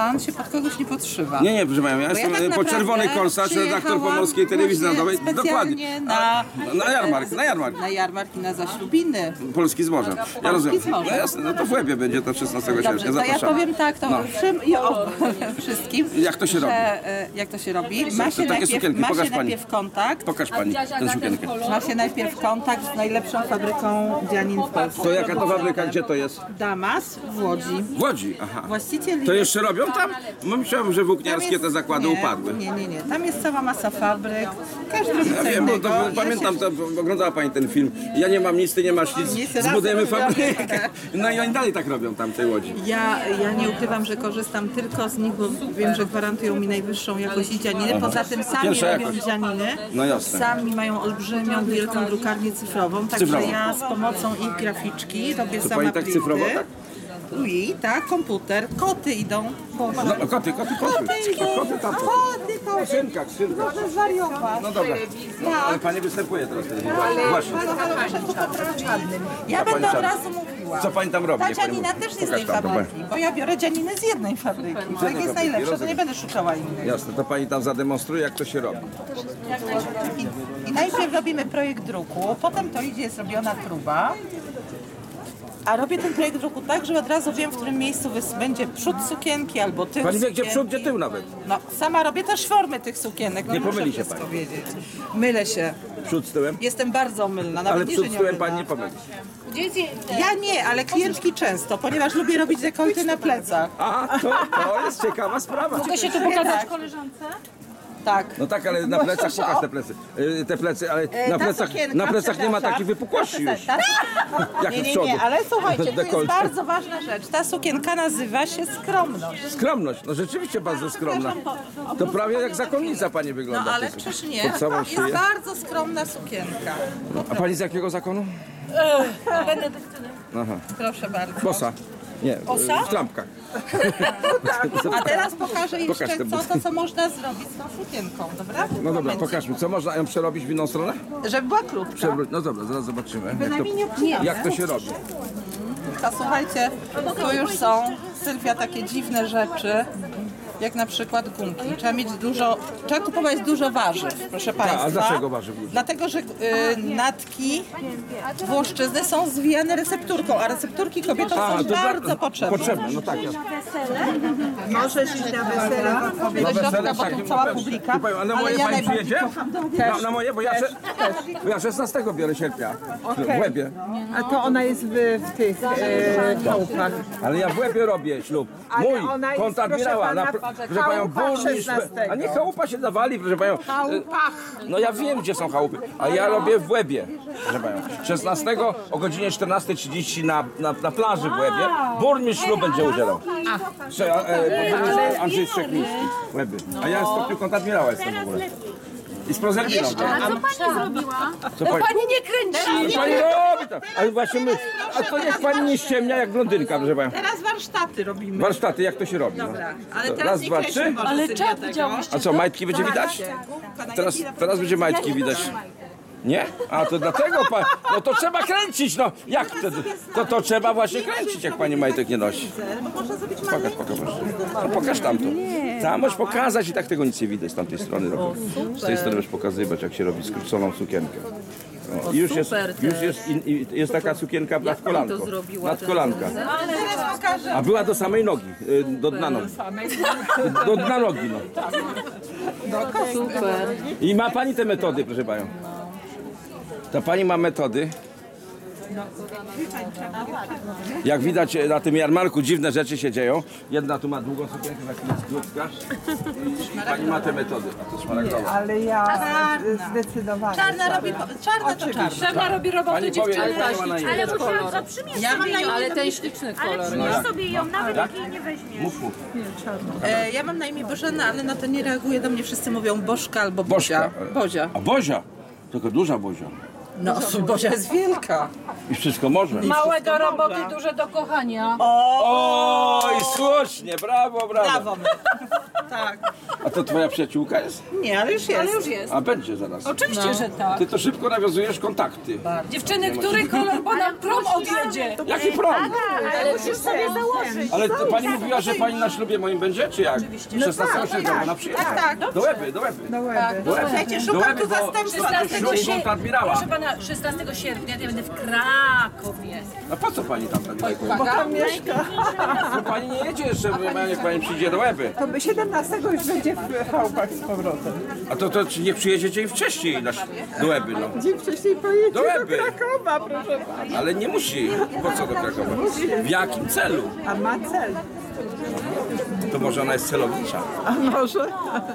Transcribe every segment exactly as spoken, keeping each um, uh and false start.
Pan się pod kogoś nie podszywa. Nie, nie, proszę Panią, ja Bo jestem tak po Czerwony Korsarz, redaktor Pomorskiej Telewizji Narodowej. Dokładnie. Na, na jarmark, na jarmark. Na jarmark i na zaślubiny. Polski z morzem. Ja Polski rozumiem. z morzem. No jasne, no to w Łebie będzie to szesnastego Dobrze, sierpnia. to ja Zapraszam. powiem tak, to No. wszym, i o, wszystkim. Jak to się że, robi? e, Jak to się robi? Ma się takie najpierw, sukienki, ma pokaż się pani. najpierw kontakt. Pokaż Pani tę sukienkę. Ma się najpierw kontakt z najlepszą fabryką dzianin w Polsce. To jaka to fabryka, gdzie to jest? Damas w Łodzi. W Łodzi, aha. Właściciel To jest- jeszcze robią tam? No myślałem, że tam włókniarskie jest- te zakłady nie, upadły. Nie, nie, nie. Tam jest cała masa fabryk. Każdy robi Ja co wiem, bo innego. to, Ja pamiętam, się- to, oglądała Pani ten film. Ja nie mam nic, Ty nie masz nic, Nic, zbudujemy razem fabrykę. robimy. No i oni dalej tak robią tam w tej Łodzi. Ja, ja nie ukrywam, że korzystam tylko z nich, bo wiem, że gwarantują mi najwyższą jakość i dzianiny. Poza tym sami Pierwsza robią jakość. dzianiny. No jasne. Sami mają olbrzymią, wielką drukarnię cyfrową. Także Cyfrową. ja z pomocą ich graficzki robię To sama Pani tak printy. cyfrowo, tak? I tak, komputer. Koty idą. No, koty, koty, koty. Koty idą. Koty tam. Koty, koty. Skrzynka, skrzynka. Proszę zwariować. No dobra. Ale Pani występuje teraz w telewizji. Właśnie. Ja pani będę od czarna. razu mówiła. Co Pani tam robi? Ta Niech pani dzianina mówi. też nie z Pokaż tej tam, to fabryki, bo ja biorę dzianiny z jednej fabryki. Jak jest fabryki, najlepsza, to rozumiem. nie będę szukała innej. Jasne, to Pani tam zademonstruje, jak to się robi. I, I najpierw robimy projekt druku, potem to idzie, jest robiona próba. A robię ten projekt druku tak, że od razu wiem, w którym miejscu wys- będzie przód sukienki albo tył Pani wie, gdzie sukienki. przód, gdzie tył nawet. No, sama robię też formy tych sukienek. No, Nie muszę pomyli się wszystko pani. wiedzieć. Mylę się. Przód z tyłem. Jestem bardzo mylna, nawet Ale nie, przód że z nie tyłem mylna. Pani nie pomyli. Ja nie, ale klientki często, ponieważ lubię robić dekolty na plecach. A, to, to jest ciekawa sprawa. Mogę się tu pokazać koleżance? Tak. No tak, ale na plecach pokaż te plecy. Y, Te plecy, ale E, na ta plecach, sukienka, na plecach nie ma przepraszam. takich wypukłości już. Ta, Jak nie, z nie, przodu. nie, ale słuchajcie, tu jest Dekolt. bardzo ważna rzecz. Ta sukienka nazywa się skromność. Skromność, no rzeczywiście bardzo skromna. To prawie jak zakonnica Pani No wygląda. ale To- przecież nie, pod całą jest szyję. bardzo skromna sukienka. A Pani z jakiego zakonu? Aha. Proszę bardzo. Bosa. Nie, Osa? w trampkach. A teraz pokażę jeszcze Pokaż te co, buty. to, co można zrobić z tą sukienką, dobra? No dobra, Momencik. pokażmy. Co można ją przerobić w inną stronę? Żeby była krótka. Przewróć. No dobra, zaraz zobaczymy. Jak Bynajmniej nie to, obcinamy. jak to się robi. A słuchajcie, tu już są, Sylwia, takie dziwne rzeczy, jak na przykład gumki. Trzeba mieć dużo, trzeba kupować dużo warzyw, proszę Państwa. a dlaczego warzyw dużo? Dlatego, że y, natki włoszczyzny są zwijane recepturką, a recepturki kobietom A, są to dla- bardzo potrzebne. Potrzebne, no tak. Ja. Możesz iść na wesele, Na do środka, wesele, bo tak, tu cała też. publika. Powiem, a na Ale moje ja Pani najbardziej przyjedzie? kocham Na, na moje, bo ja, sze, bo ja szesnastego biorę sierpnia. W Łebie. A to ona jest w, w tych e, chałupach. Ale ja w Łebie robię ślub. Ale Mój, ona jest, kontadmirała. proszę Na, pana, proszę Panią, chałupa burmistrz. szesnastego. A nie chałupa się dawali, proszę Panią. Chałupach. No ja wiem, gdzie są chałupy, a ja robię w Łebie, proszę Panią. szesnastego o godzinie czternastej trzydzieści na, na, na plaży w Łebie. Burmistrz ślub będzie udzielał. Prze, e, burmistrz Andrzej Strzechliński w Łebie. A ja stopniu kontadmirała jestem w ogóle. I z prozerwiną. A co pani zrobiła? Co pani, Pani nie kręci! co pani robi tam? Ale właśnie my, a to niech pani nie ściemnia jak blondynka, proszę Panią. Teraz warsztaty robimy. Warsztaty, jak to się robi? No. Dobra, ale To teraz raz, nie dwa, kreślmy trzy. może Ale Sylwia czad tego. widziałyście? A co, majtki będzie widać? Teraz, teraz będzie majtki widać. Nie? A to dlatego pan. No to trzeba kręcić, no. Jak wtedy? To, to trzeba właśnie kręcić, jak pani majtek nie nosi. Bo można zrobić Pokaż, pokaż, pokaż. No, pokaż tamto. Tam możesz pokazać i tak tego nic nie widać z tamtej strony robię. Z tej strony możesz pokazywać, jak się robi skróconą sukienkę. O, i już jest, już jest, in, i- jest taka sukienka nad kolanką. Nad kolanka. Teraz pokażę. A była do samej nogi, y, do dna nogi. Do dna nogi, no. Super. I ma pani te metody, proszę panią. Ta pani ma metody. Jak widać na tym jarmarku dziwne rzeczy się dzieją. Jedna tu ma długą sukienkę, na chwilę krótka. I pani ma te metody. A to szmaragdowa. Ale ja e, zdecydowanie. Czarna robi, czarna to czarna. Czarna robi robotę Pani powie, dziewczyny. jak pani ma na imię. Ale musiałam zaprzymierz Ja mam na imię, Ale ten śliczny kolor. przyjmiesz sobie ją, nawet jak jej nie weźmiesz. Mów, mów. e, ja mam na imię Bożena, ale na to nie reaguje do mnie. Wszyscy mówią Bożka albo Bożka. Bozia. Bozia. A Bozia? Tylko duża Bozia. No, Bozia jest wielka. I wszystko może. Małe do roboty, duże do kochania. Oj, słusznie, brawo, brawo. Brawo. Tak. A to twoja przyjaciółka jest? Nie, ale już jest. Ale już jest. A będzie zaraz. Oczywiście, że tak. Ty to szybko nawiązujesz kontakty. Dziewczyny, który kolor, bo nam prom odjedzie. Jaki prom? Ale musisz sobie założyć. Ale to pani mówiła, że pani na ślubie moim będzie, czy jak? szesnastego sierpnia ona przyjedzie. Tak, tak. Do Łeby, do Łeby. No łeby. Do Łeby. Słuchajcie, Do szukam Łeby, tu bo zastępstwa. ślub wąt admirała. Proszę pana, szesnastego sierpnia ja będę w Krakowie. A po co pani tam tak daleko? Bo tam mieszka. Bo pani nie jedzie jeszcze, jak pani przyjdzie do Łeby. To by siedemnastego już będzie w chałupach z powrotem. A to, to czy nie przyjedziecie i wcześniej na, do Łeby, no. Dzień wcześniej pojedzie Do do, Łeby. Krakowa, proszę pana. Ale nie musi. Po co do Krakowa? W jakim celu? A ma cel. To może ona jest celownicza. A może?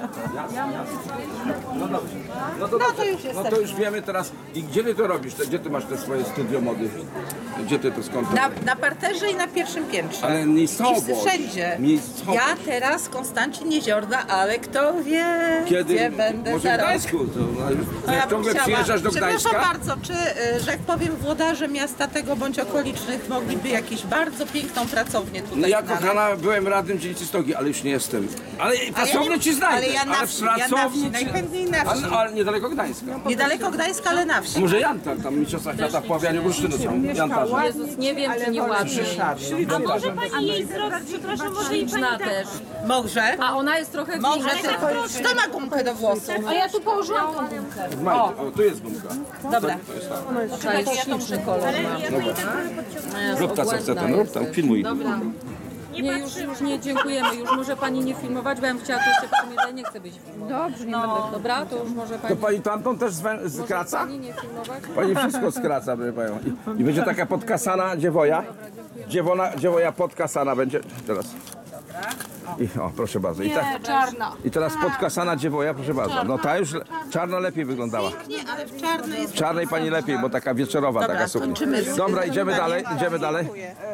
No dobrze. No to, dobrze. No to już wiemy teraz. I gdzie ty to robisz? Gdzie ty masz te swoje studio mody? Gdzie ty to skąd? Na, na parterze i na pierwszym piętrze. Ale miejscowość. I wszędzie. Miejscowość. Ja teraz Konstancin Jeziorda, ale kto wie, Kiedy? gdzie będę Może za w rok. Gdańsku. To, no, No ja jak bym ciągle chciała. przyjeżdżasz do Przepraszam Gdańska. bardzo, czy, y, że jak powiem, włodarze miasta tego bądź okolicznych mogliby jakąś bardzo piękną pracownię tutaj No ja znaleźć? kochana byłem radnym dzielnicy Stogi, ale już nie jestem. Ale pracownię nie- ci znajdę. ale ja na ale w wsi, ja na pracowni wsi, ci- najchętniej na wsi. Ale, ale niedaleko Gdańska. Niedaleko Gdańska, ale na wsi. Może Jantar, tam mistrzostwa świata w pławianiu bursztynu są. Jantarze. Jezus, nie wiem, czy nie ładnie. A może pani jej zrobić, przepraszam, może jej pani Śliczna tak... też. Może. A ona jest trochę Może większa. tylko. Kto ma gumkę do włosów? A ja tu położyłam tą gumkę. W Majce. O, tu jest gumka. Dobra. To jest śliczny kolor ma. Rób ta co chce ten, rób tam, filmuj. Dobra. Nie, już, już nie dziękujemy. Już może pani nie filmować, bo ja bym chciała tu jeszcze powiedzieć, nie chcę być filmowana. Dobrze, nie będę. Dobra, to już może To pani, pani tamtą też zwę- może skraca? pani nie filmować. Pani wszystko skraca, wie panią. I, I będzie taka podkasana dziewoja. Dziewona, dziewoja podkasana będzie. Teraz. I, o, proszę bardzo. I, tak, Czarna. I teraz podkasana dziewoja, proszę bardzo. No ta już le- czarno lepiej wyglądała. Nie, ale w czarnej jest. W czarnej pani lepiej, bo taka wieczorowa Dobra, taka suknia. kończymy z- Dobra, idziemy dalej, idziemy dalej.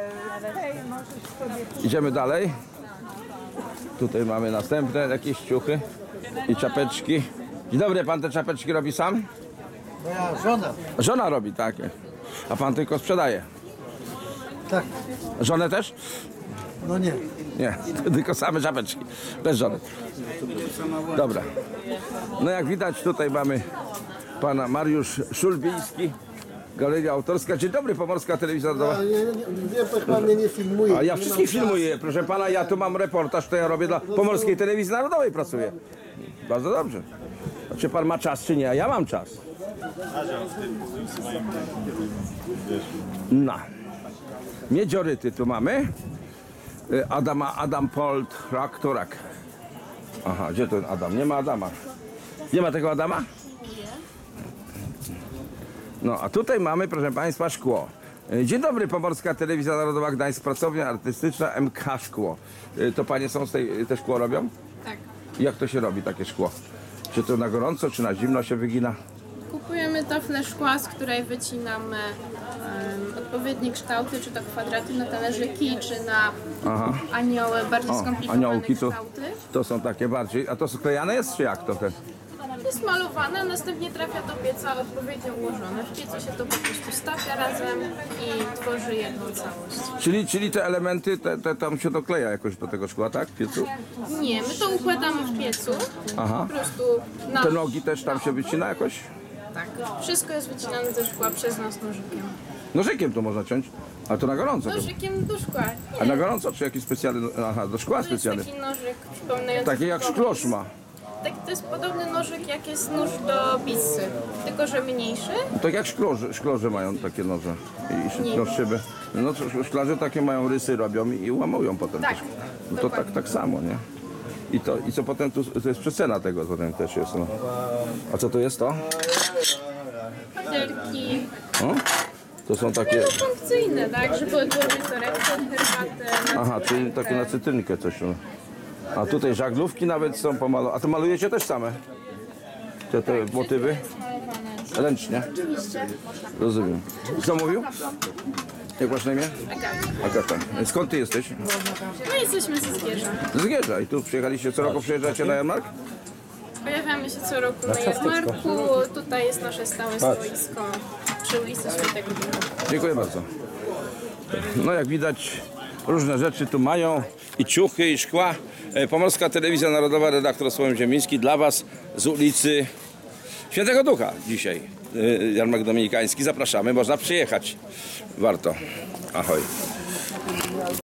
Idziemy dalej. Tutaj mamy następne jakieś ciuchy i czapeczki. Dzień dobry, pan te czapeczki robi sam? Moja żona. Żona robi takie. A pan tylko sprzedaje. Tak. Żonę też? No nie. Nie, tylko same czapeczki. Bez żony. Dobra. No jak widać tutaj mamy pana Mariusz Szulbiński. Galeria Autorska. Dzień dobry, Pomorska Telewizja Narodowa. A nie, nie, wie pan, mnie nie filmuje. A ja Nie wszystkich mam filmuję, proszę pana, ja tu mam reportaż, to ja robię dla Pomorskiej Telewizji Narodowej, pracuję. Bardzo dobrze. A czy pan ma czas, czy nie? A ja mam czas. No. Miedzioryty tu mamy. Y, Adama, Adam Polt, Raktorak. Aha, gdzie ten Adam? Nie ma Adama. Nie ma tego Adama? No, a tutaj mamy, proszę państwa, szkło. Dzień dobry, Pomorska Telewizja Narodowa Gdańsk, pracownia artystyczna M K Szkło. Y, To panie są z tej, te szkło robią? Tak. Jak to się robi, takie szkło? Czy to na gorąco, czy na zimno się wygina? Kupujemy taflę szkła, z której wycinamy em, odpowiednie kształty, czy to kwadraty na talerzyki, czy na Aha. anioły, bardziej O, skomplikowane aniołki to, kształty. to są takie bardziej. A to sklejane jest, czy jak to? Te? Jest malowane, a następnie trafia do pieca odpowiednio ułożone. W piecu się to po prostu stawia razem i tworzy jedną całość. Czyli, czyli te elementy, te, te tam się dokleja jakoś do tego szkła, tak? W piecu? Nie, my to układamy w piecu. Aha. Po prostu na... Te nogi też tam się wycina jakoś? Tak. Wszystko jest wycinane ze szkła przez nas nożykiem. Nożykiem to można ciąć, a to na gorąco. To. Nożykiem do szkła. A Nie, na gorąco, czy jakiś specjalny, aha, do szkła to jest specjalny? taki nożyk przypominający... Taki jak kogoś. szklosz ma. Tak, to jest podobny nożyk jak jest nóż do pizzy, tylko że mniejszy. Tak jak szklarze, szklarze mają takie noże i Nie. no, szyby. No to szklarze takie mają rysy, robią i łamują potem Tak, też. No to tak, dokładnie. tak samo, nie? I to, i co potem tu, to jest przecena tego potem też jest, no. A co to jest to? Padelki, O? To są takie, no funkcyjne, tak, żeby odłożyć torebkę, herbatę. na aha, czyli cytrynkę. takie na cytrynkę coś. No. A tutaj żaglówki nawet są pomalowane. A to malujecie też same? Te, te motywy? Malowane. Ręcznie? Oczywiście. Rozumiem. Kto mówił? Jak masz na imię? Agata. Agata. Skąd ty jesteś? No jesteśmy ze Zgierza. Z Zgierza. I tu przyjechaliście, co roku przyjeżdżacie na jarmark? Pojawiamy się co roku na jarmarku. Tutaj jest nasze stałe stoisko. przy ulicy Świętego Ducha. Dziękuję bardzo. No jak widać, różne rzeczy tu mają i ciuchy, i szkła. E, Pomorska Telewizja Narodowa, redaktor Sławomir Ziemiński dla Was z ulicy Świętego Ducha dzisiaj. E, Jarmark Dominikański. Zapraszamy, można przyjechać. Warto. Ahoj.